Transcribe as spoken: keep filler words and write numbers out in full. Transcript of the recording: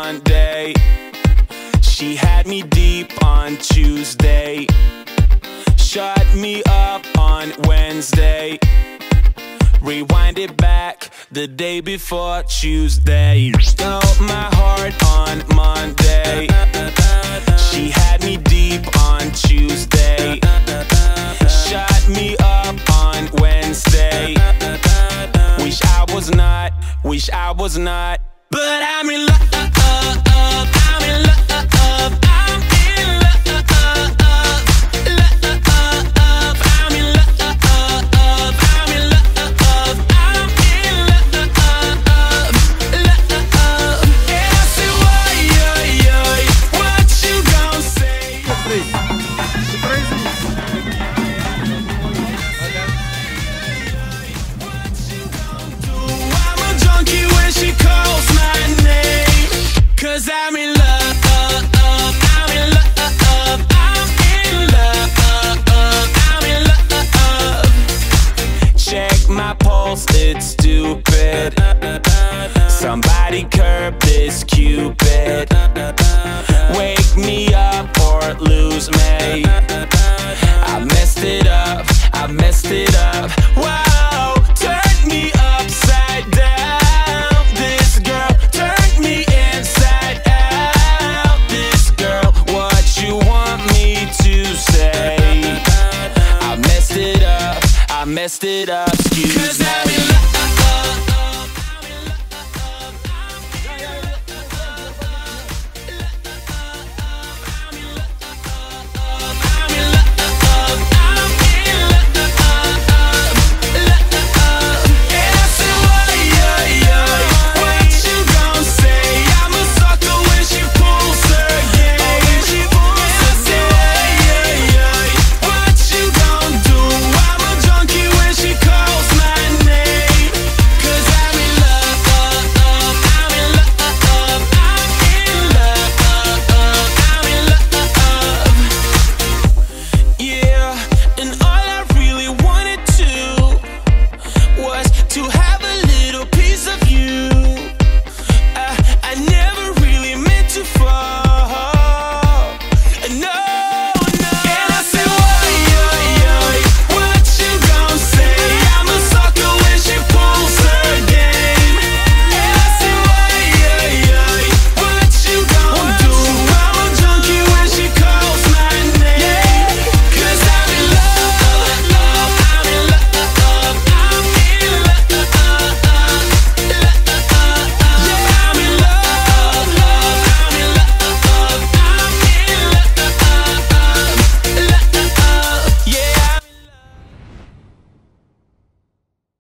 Monday. She had me deep on Tuesday. Shut me up on Wednesday. Rewind it back the day before Tuesday. Stole my heart on Monday. She had me deep on Tuesday. Shut me up on Wednesday. Wish I was not, wish I was not. But I'm in love, I'm in love, I'm in love, I'm in love, I'm in love, I'm in love, love. And I say, why, yo, yo, what you gon' say? I'm a junkie when she calls my name, 'cause I'm in love, I'm in love, I'm in love, I'm in love. Check my pulse, it's stupid. Somebody curb this Cupid. Wake me up or lose me. I messed it up, I messed it up. Wow, turn me upside down. This girl turned me inside out. This girl, what you want me to say? I messed it up, I messed it up, excuse me. 'Cause I'm in love.